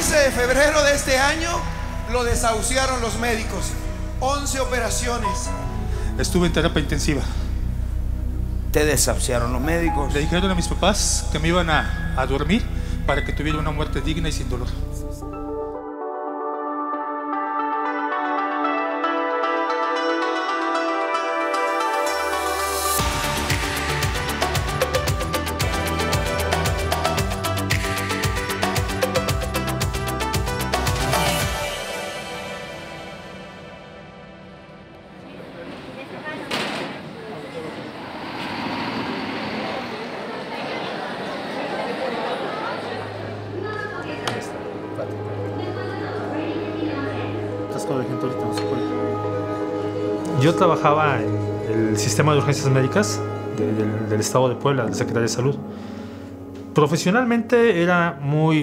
15 de febrero de este año lo desahuciaron los médicos. 11 operaciones. Estuve en terapia intensiva. ¿Te desahuciaron los médicos? Le dijeron a mis papás que me iban a dormir para que tuviera una muerte digna y sin dolor. Yo trabajaba en el sistema de urgencias médicas del Estado de Puebla, de la Secretaría de Salud. Profesionalmente era muy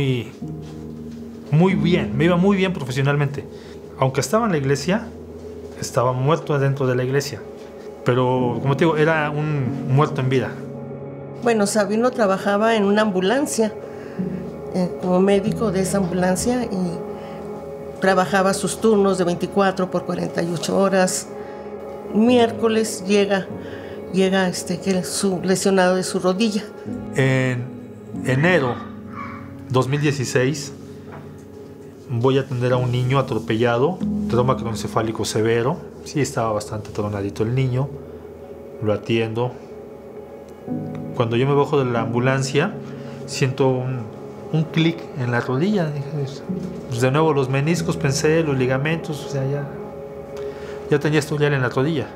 bien, me iba muy bien profesionalmente. Aunque estaba en la iglesia, estaba muerto adentro de la iglesia. Pero, como te digo, era un muerto en vida. Bueno, Sabino trabajaba en una ambulancia, como médico de esa ambulancia, y trabajaba sus turnos de 24 por 48 horas. Miércoles llega lesionado de su rodilla. En enero 2016 voy a atender a un niño atropellado, trauma cronocefálico severo. Sí, estaba bastante tronadito el niño. Lo atiendo. Cuando yo me bajo de la ambulancia, siento un clic en la rodilla. Pues de nuevo los meniscos, pensé, los ligamentos, o sea, ya tenía esto en la rodilla.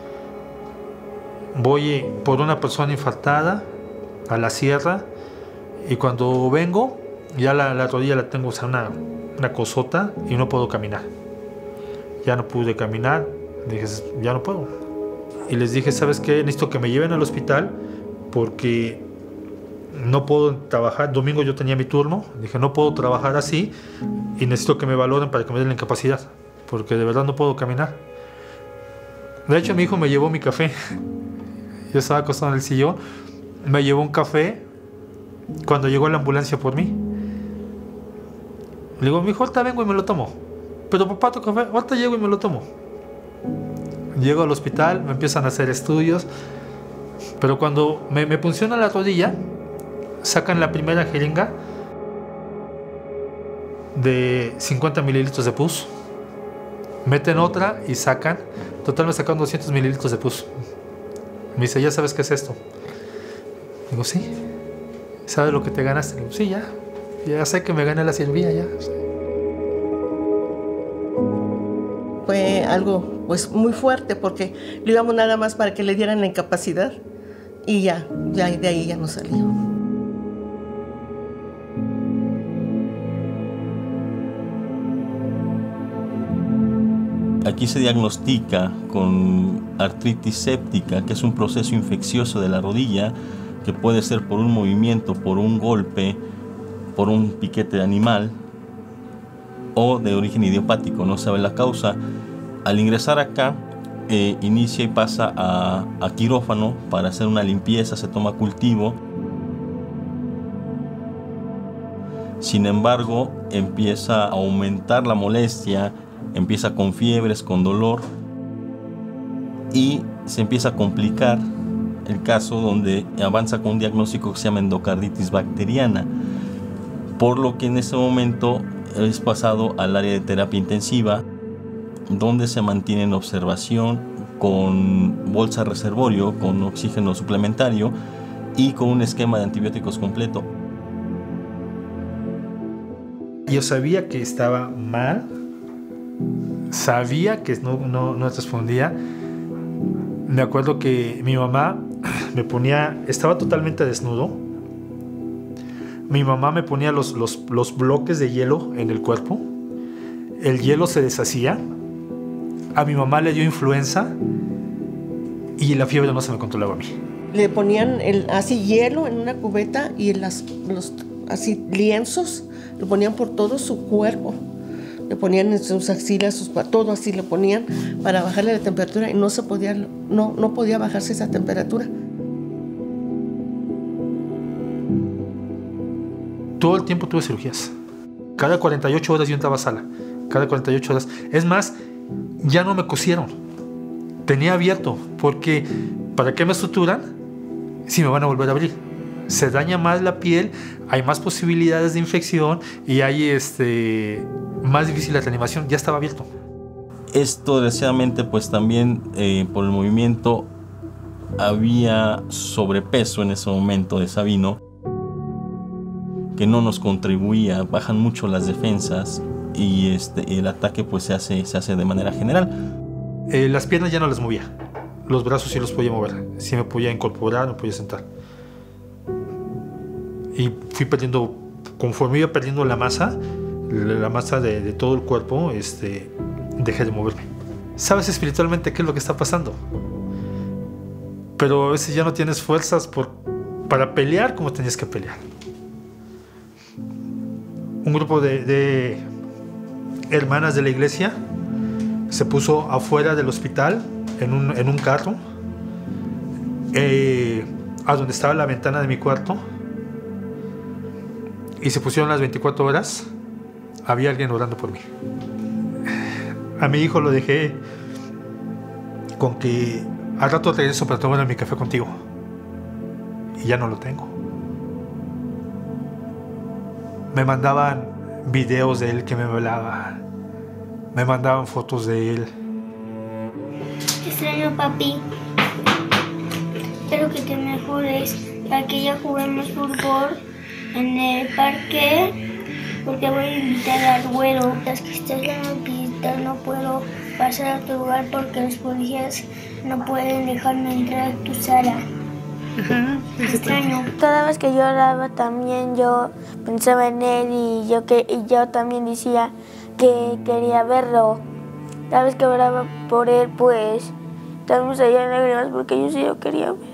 Voy por una persona infartada a la sierra y cuando vengo, ya la rodilla la tengo, o sea, una cosota y no puedo caminar. Ya no pude caminar, dije, ya no puedo. Y les dije, ¿sabes qué? Necesito que me lleven al hospital porque no puedo trabajar. Domingo yo tenía mi turno, dije, no puedo trabajar así y necesito que me valoren para que me den la incapacidad, porque de verdad no puedo caminar. De hecho, mi hijo me llevó mi café. Yo estaba acostado en el sillón, me llevó un café cuando llegó la ambulancia por mí. Le digo, mi hijo, ahorita vengo y me lo tomo. Pero papá, tu café, ahorita llego y me lo tomo. Llego al hospital, me empiezan a hacer estudios, pero cuando me punciona la rodilla, sacan la primera jeringa de 50 mililitros de pus, meten otra y sacan, total me sacaron 200 mililitros de pus. Me dice, ¿ya sabes qué es esto? Digo, sí. ¿Sabes lo que te ganaste? Digo, sí, ya sé que me gané la cirugía, ya. Fue algo pues muy fuerte porque lo íbamos nada más para que le dieran la incapacidad y ya de ahí ya no salió. Aquí se diagnostica con artritis séptica, que es un proceso infeccioso de la rodilla que puede ser por un movimiento, por un golpe, por un piquete de animal o de origen idiopático, no sabe la causa. Al ingresar acá, inicia y pasa a quirófano para hacer una limpieza, se toma cultivo. Sin embargo, empieza a aumentar la molestia, empieza con fiebres, con dolor y se empieza a complicar el caso, donde avanza con un diagnóstico que se llama endocarditis bacteriana, por lo que en ese momento es pasado al área de terapia intensiva, donde se mantiene en observación con bolsa reservorio, con oxígeno suplementario y con un esquema de antibióticos completo. Yo sabía que estaba mal, sabía que no respondía. Me acuerdo que mi mamá me ponía, estaba totalmente desnudo. Mi mamá me ponía los bloques de hielo en el cuerpo. El hielo se deshacía. A mi mamá le dio influenza y la fiebre no se me controlaba a mí. Le ponían así hielo en una cubeta y los así lienzos lo ponían por todo su cuerpo. Le ponían en sus axilas, todo así le ponían para bajarle la temperatura y no podía bajarse esa temperatura. Todo el tiempo tuve cirugías. Cada 48 horas yo entraba a sala. Cada 48 horas. Es más, ya no me cosieron. Tenía abierto. Porque, ¿para qué me suturan si me van a volver a abrir? Se daña más la piel, hay más posibilidades de infección y hay más difícil la reanimación. Ya estaba abierto. Esto, desgraciadamente, pues también por el movimiento había sobrepeso en ese momento de Sabino, que no nos contribuía, bajan mucho las defensas y el ataque pues se hace de manera general. Las piernas ya no las movía, los brazos sí los podía mover, sí me podía incorporar, me podía sentar. Y fui perdiendo, conforme iba perdiendo la masa de todo el cuerpo, dejé de moverme. Sabes espiritualmente qué es lo que está pasando, pero a veces ya no tienes fuerzas para pelear como tenías que pelear. Un grupo de hermanas de la iglesia se puso afuera del hospital en un carro, a donde estaba la ventana de mi cuarto, y se pusieron las 24 horas. Había alguien orando por mí. A mi hijo lo dejé con que al rato regreso para tomar mi café contigo, y ya no lo tengo. Me mandaban videos de él que me hablaba, me mandaban fotos de él. Te extraño, papi. Espero que te mejores, para que ya juguemos fútbol en el parque, porque voy a invitar al güero. Las que estás en el hospital no puedo pasar a tu lugar porque los policías no pueden dejarme entrar a tu sala. Te extraño. Cada vez que yo oraba también yo pensaba en él y yo también decía que quería verlo. Cada vez que oraba por él, pues también me salían lágrimas porque yo sí lo quería ver.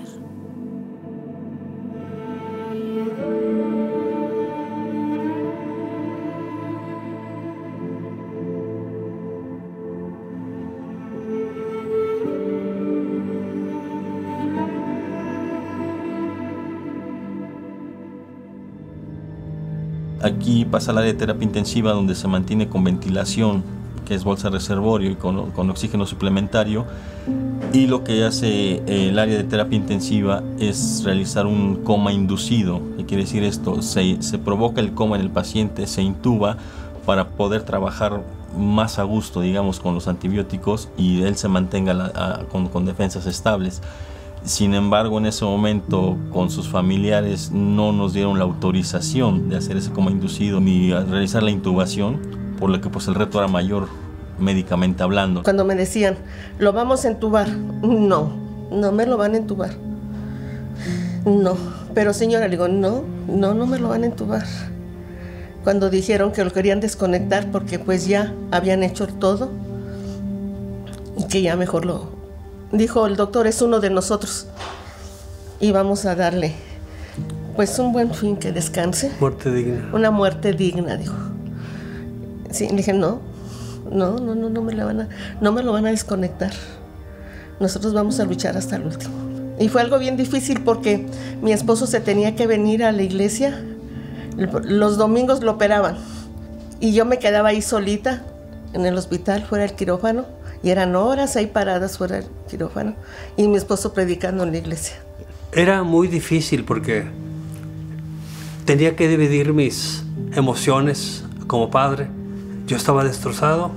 Aquí pasa al área de terapia intensiva, donde se mantiene con ventilación, que es bolsa reservorio, y con oxígeno suplementario. Y lo que hace el área de terapia intensiva es realizar un coma inducido. ¿Qué quiere decir esto? Se provoca el coma en el paciente, se intuba para poder trabajar más a gusto, digamos, con los antibióticos, y él se mantenga con defensas estables. Sin embargo, en ese momento, con sus familiares no nos dieron la autorización de hacer ese coma inducido ni a realizar la intubación, por lo que pues el reto era mayor médicamente hablando. Cuando me decían, lo vamos a entubar, no me lo van a entubar. No, pero señora, le digo, no me lo van a entubar. Cuando dijeron que lo querían desconectar porque pues ya habían hecho todo, y que ya mejor dijo el doctor, es uno de nosotros y vamos a darle pues un buen fin, que descanse. Muerte digna. Una muerte digna, dijo. Sí, le dije, no me lo van a desconectar. Nosotros vamos a luchar hasta el último. Y fue algo bien difícil porque mi esposo se tenía que venir a la iglesia. Los domingos lo operaban y yo me quedaba ahí solita en el hospital, fuera del quirófano. Y eran horas ahí paradas fuera del quirófano y mi esposo predicando en la iglesia. Era muy difícil porque tenía que dividir mis emociones como padre. Yo estaba destrozado.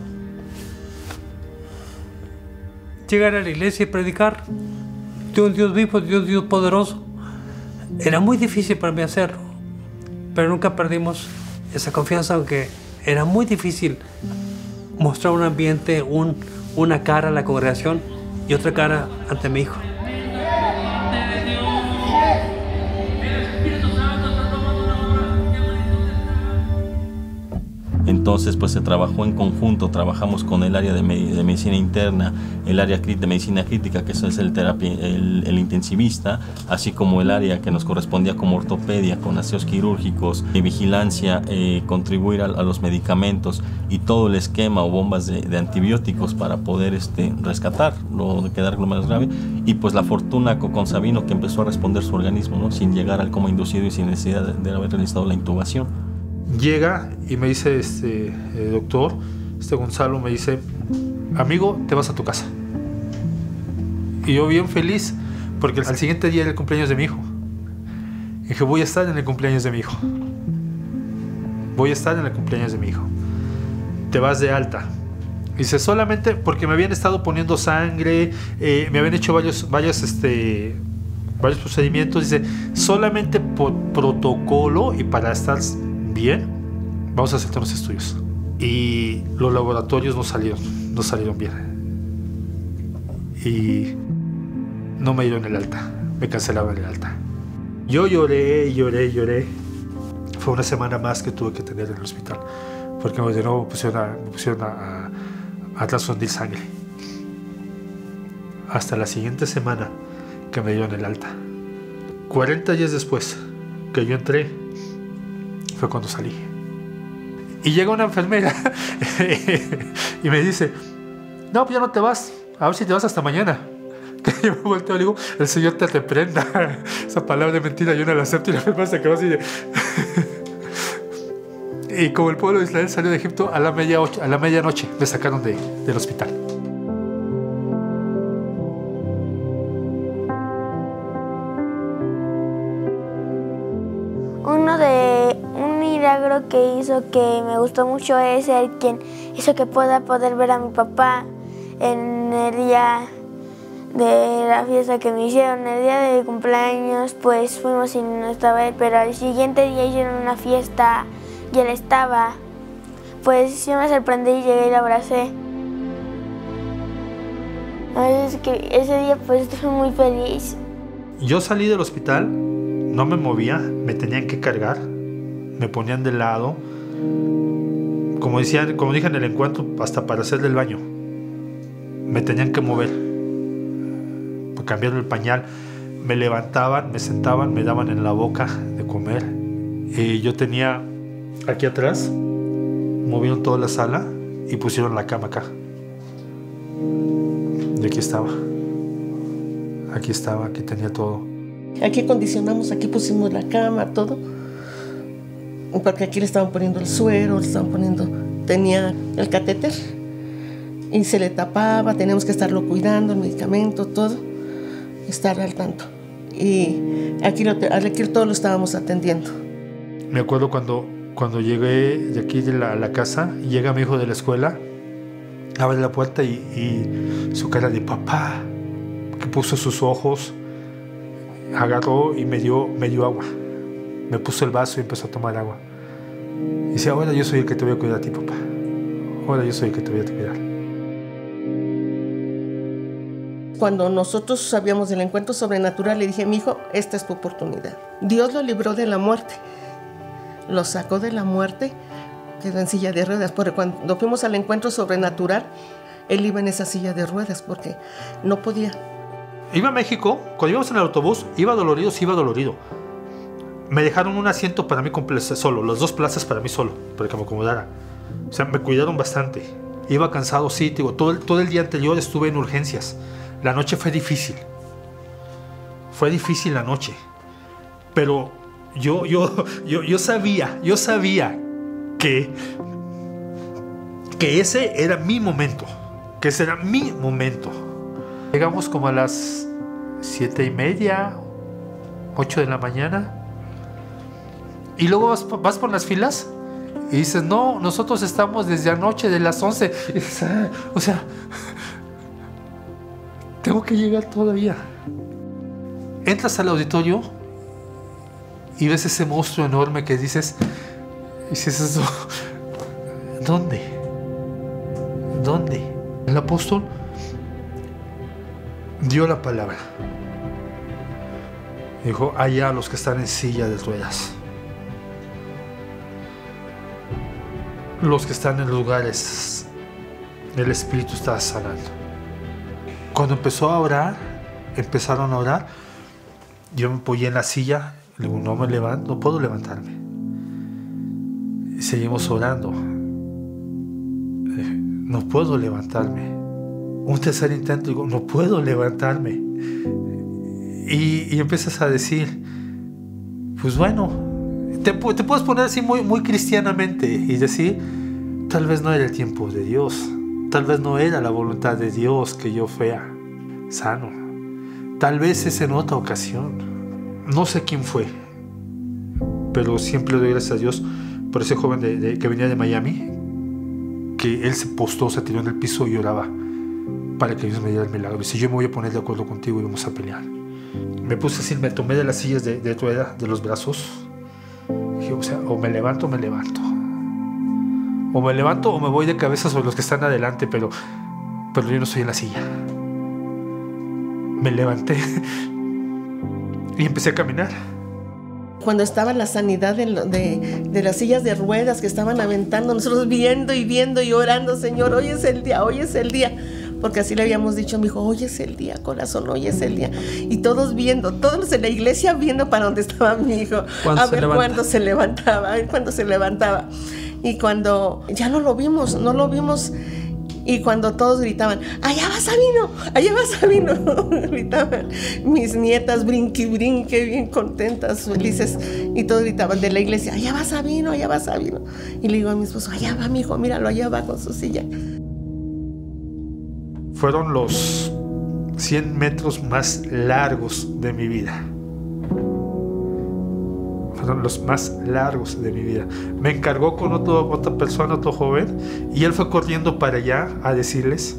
Llegar a la iglesia y predicar de un Dios vivo, de un Dios poderoso. Era muy difícil para mí hacerlo, pero nunca perdimos esa confianza, aunque era muy difícil mostrar un ambiente, una cara a la congregación y otra cara ante mi hijo. Entonces pues se trabajó en conjunto, trabajamos con el área de medicina interna, el área de medicina crítica, que eso es el intensivista, así como el área que nos correspondía como ortopedia, con aseos quirúrgicos, vigilancia, contribuir a los medicamentos y todo el esquema o bombas de antibióticos para poder rescatar lo de quedar lo más grave. Y pues la fortuna con Sabino, que empezó a responder su organismo, ¿no? Sin llegar al coma inducido y sin necesidad de haber realizado la intubación. Llega y me dice doctor, Gonzalo me dice, amigo, te vas a tu casa. Y yo bien feliz, porque al siguiente día era el cumpleaños de mi hijo. Y dije, voy a estar en el cumpleaños de mi hijo. Voy a estar en el cumpleaños de mi hijo. Te vas de alta. Dice, solamente porque me habían estado poniendo sangre, me habían hecho varios procedimientos. Dice, solamente por protocolo y para estar bien, vamos a hacerte unos estudios. Y los laboratorios no salieron bien. Y no me dieron el alta, me cancelaron el alta. Yo lloré. Fue una semana más que tuve que tener en el hospital, porque de nuevo me pusieron a transfundir sangre. Hasta la siguiente semana que me dieron el alta. 40 días después que yo entré, fue cuando salí. Y llega una enfermera y me dice, no, pues ya no te vas, a ver si te vas hasta mañana. Que yo me volteo y le digo, el Señor te reprenda. Esa palabra de mentira yo no la acepto, y la enfermera se quedó así de... Y como el pueblo de Israel salió de Egipto, a la medianoche me sacaron del hospital. Un milagro que hizo que me gustó mucho es el quien hizo que pueda poder ver a mi papá en el día de la fiesta que me hicieron. El día de mi cumpleaños pues fuimos y no estaba él, pero al siguiente día hicieron una fiesta y él estaba. Pues yo me sorprendí y llegué y lo abracé. Es que ese día pues estuve muy feliz. Yo salí del hospital, no me movía, me tenían que cargar, me ponían de lado, como dije en el encuentro, hasta para hacer del baño me tenían que mover, para cambiar el pañal. Me levantaban, me sentaban, me daban en la boca de comer. Y yo tenía aquí atrás, movieron toda la sala y pusieron la cama acá. Y aquí estaba, aquí tenía todo. Aquí acondicionamos, aquí pusimos la cama, todo. Porque aquí le estaban poniendo el suero, tenía el catéter y se le tapaba, teníamos que estarlo cuidando, el medicamento, todo, estar al tanto. Y aquí todo lo estábamos atendiendo. Me acuerdo cuando llegué de aquí de la casa, llega mi hijo de la escuela, abre la puerta y su cara de papá, que puso sus ojos, agarró y me dio agua. Me puso el vaso y empezó a tomar agua. Y dice, ahora yo soy el que te voy a cuidar a ti, papá. Ahora yo soy el que te voy a cuidar. Cuando nosotros sabíamos del encuentro sobrenatural, le dije, mi hijo, esta es tu oportunidad. Dios lo libró de la muerte. Lo sacó de la muerte, quedó en silla de ruedas. Porque cuando fuimos al encuentro sobrenatural, él iba en esa silla de ruedas porque no podía. Iba a México, cuando íbamos en el autobús, iba dolorido. Me dejaron un asiento para mí solo, las 2 plazas para mí solo, para que me acomodara. O sea, me cuidaron bastante. Iba cansado, sí, digo, todo el día anterior estuve en urgencias. La noche fue difícil. Fue difícil la noche. Pero yo sabía que ese era mi momento. Llegamos como a las 7:30, 8 de la mañana. Y luego vas por las filas y dices, no, nosotros estamos desde anoche de las 11. Y dices, o sea, tengo que llegar todavía. Entras al auditorio y ves ese monstruo enorme que dices, ¿dónde? El apóstol dio la palabra. Dijo, allá los que están en silla de ruedas, los que están en lugares, el Espíritu está sanando. Cuando empezaron a orar, yo me apoyé en la silla, le digo, no puedo levantarme. Y seguimos orando. No puedo levantarme. Un tercer intento, digo, no puedo levantarme. Y empiezas a decir, pues bueno, te puedes poner así muy cristianamente y decir, tal vez no era el tiempo de Dios, tal vez no era la voluntad de Dios que yo fuera sano, tal vez es en otra ocasión. No sé quién fue, pero siempre le doy gracias a Dios por ese joven que venía de Miami, que él se postó, se tiró en el piso y lloraba para que Dios me diera el milagro. Y si yo me voy a poner de acuerdo contigo y vamos a pelear. Me puse así, me tomé de las sillas de rueda, de los brazos. Dije, o sea, o me levanto o me levanto. O me levanto o me voy de cabeza sobre los que están adelante, pero yo no estoy en la silla. Me levanté y empecé a caminar. Cuando estaba la sanidad de las sillas de ruedas que estaban aventando, nosotros viendo y orando, Señor, hoy es el día, hoy es el día. Porque así le habíamos dicho a mi hijo, hoy es el día, corazón, hoy es el día. Y todos viendo, todos en la iglesia viendo para dónde estaba mi hijo. A ver cuándo se levantaba, a ver cuándo se levantaba. Y cuando ya no lo vimos. Y cuando todos gritaban, allá va Sabino, gritaban mis nietas, brinque, bien contentas, felices, y todos gritaban de la iglesia, allá va Sabino. Y le digo a mi esposo, allá va mi hijo, míralo, allá va con su silla. Fueron los 100 metros más largos de mi vida. Fueron los más largos de mi vida. Me encargó con otra persona, otro joven, y él fue corriendo para allá a decirles,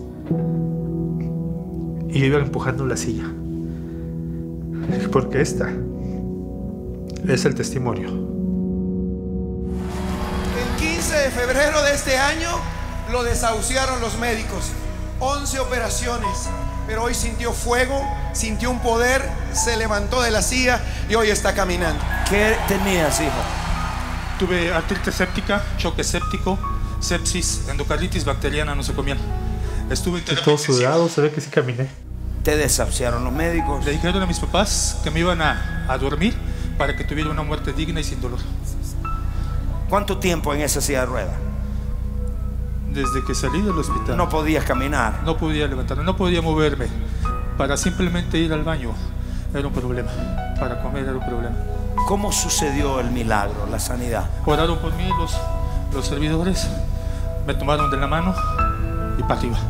y yo iba empujando la silla, porque esta es el testimonio. El 15 de febrero de este año lo desahuciaron los médicos. 11 operaciones, pero hoy sintió fuego, sintió un poder, se levantó de la silla y hoy está caminando. ¿Qué tenías, hijo? Tuve artritis séptica, choque séptico, sepsis, endocarditis bacteriana nosocomial. Estuve todo sudado, se ve que sí caminé. ¿Te desahuciaron los médicos? Le dijeron a mis papás que me iban a dormir para que tuviera una muerte digna y sin dolor. ¿Cuánto tiempo en esa silla de ruedas? Desde que salí del hospital. No podías caminar. No podía levantarme, no podía moverme. Para simplemente ir al baño era un problema. Para comer era un problema. ¿Cómo sucedió el milagro, la sanidad? Oraron por mí los servidores, me tomaron de la mano y para arriba.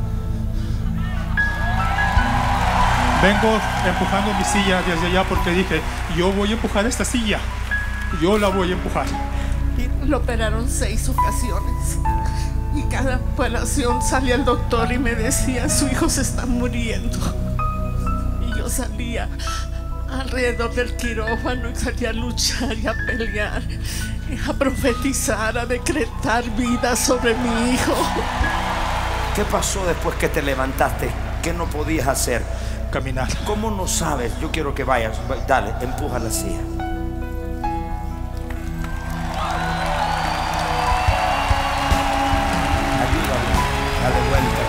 Vengo empujando mi silla desde allá porque dije, yo voy a empujar esta silla. Yo la voy a empujar. Y lo operaron 6 ocasiones. Y cada operación salía el doctor y me decía, su hijo se está muriendo. Y yo salía alrededor del quirófano y salía a luchar y a pelear, y a profetizar, a decretar vida sobre mi hijo. ¿Qué pasó después que te levantaste? ¿Qué no podías hacer? Caminar. ¿Cómo no sabes? Yo quiero que vayas. Dale, empuja la silla. Dale vuelta.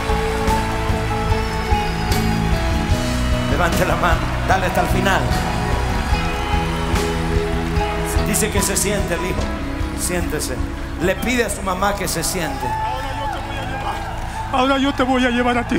Levante la mano. Dale hasta el final. Dice que se siente el hijo. Siéntese. Le pide a su mamá que se siente. Ahora yo te voy a llevar a ti.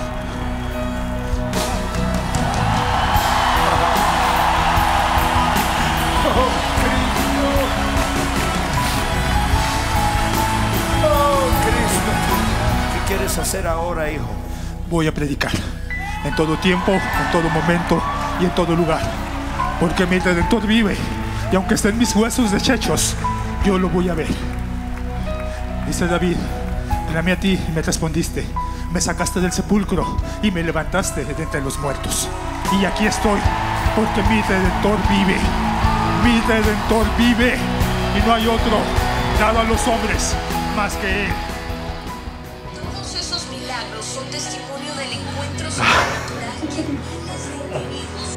¿Qué quieres hacer ahora, hijo? Voy a predicar en todo tiempo, en todo momento y en todo lugar, porque mi Redentor vive, y aunque estén mis huesos deshechos, yo lo voy a ver. Dice David, clamé a ti y me respondiste, me sacaste del sepulcro y me levantaste de entre los muertos, y aquí estoy, porque mi Redentor vive. Mi Redentor vive, y no hay otro dado a los hombres más que Él. Todos esos milagros son testimonio del encuentro sobrenatural que miles de individuos.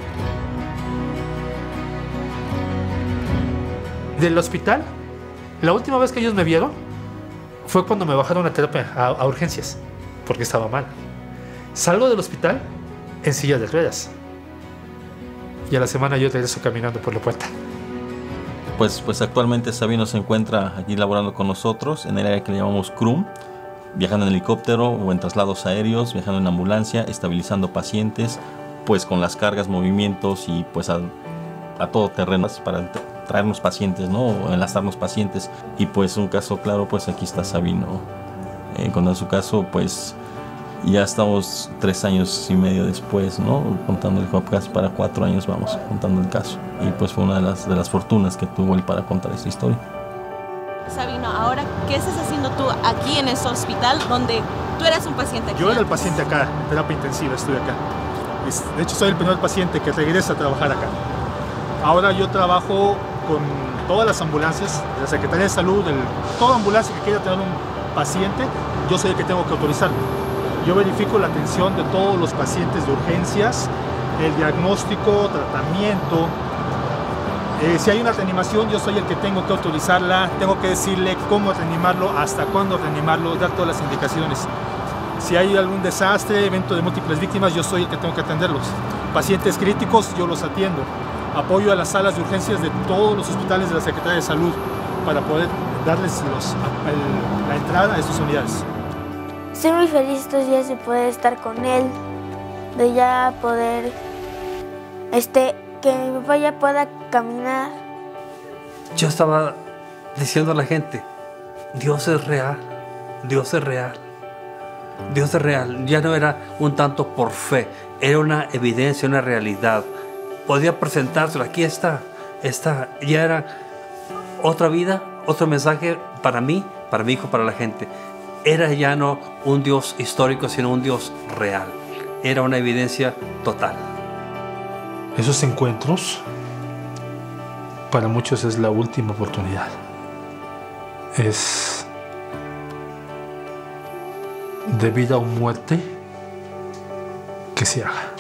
Del hospital, la última vez que ellos me vieron fue cuando me bajaron a terapia, a urgencias, porque estaba mal. Salgo del hospital en silla de ruedas. Y a la semana yo regreso caminando por la puerta. Pues actualmente Sabino se encuentra aquí laborando con nosotros en el área que le llamamos CRUM, viajando en helicóptero o en traslados aéreos, viajando en ambulancia, estabilizando pacientes, pues con las cargas, movimientos y pues a todo terreno para traernos pacientes, ¿no? O enlazarnos pacientes. Y pues un caso claro, pues aquí está Sabino. Con su caso, pues ya estamos 3 años y medio después, ¿no? Contando el casi para 4 años vamos contando el caso. Y pues fue una de las fortunas que tuvo él para contar esta historia. Sabino, ahora, ¿qué estás haciendo tú aquí en ese hospital donde tú eras un paciente aquí? Yo era el paciente acá, en terapia intensiva, estoy acá. De hecho, soy el primer paciente que regresa a trabajar acá. Ahora yo trabajo con todas las ambulancias, de la Secretaría de Salud, toda ambulancia que quiera tener un paciente, yo soy el que tengo que autorizarlo. Yo verifico la atención de todos los pacientes de urgencias, el diagnóstico, tratamiento. Si hay una reanimación, yo soy el que tengo que autorizarla, tengo que decirle cómo reanimarlo, hasta cuándo reanimarlo, dar todas las indicaciones. Si hay algún desastre, evento de múltiples víctimas, yo soy el que tengo que atenderlos. Pacientes críticos, yo los atiendo. Apoyo a las salas de urgencias de todos los hospitales de la Secretaría de Salud para poder darles la entrada a estas unidades. Estoy muy feliz estos días de poder estar con él, de ya poder, que mi papá ya pueda caminar. Yo estaba diciendo a la gente, Dios es real, Dios es real, Dios es real. Ya no era un tanto por fe, era una evidencia, una realidad. Podía presentárselo, aquí está, ya era otra vida, otro mensaje para mí, para mi hijo, para la gente. Era ya no un Dios histórico, sino un Dios real. Era una evidencia total. Esos encuentros para muchos es la última oportunidad. Es de vida o muerte que se haga.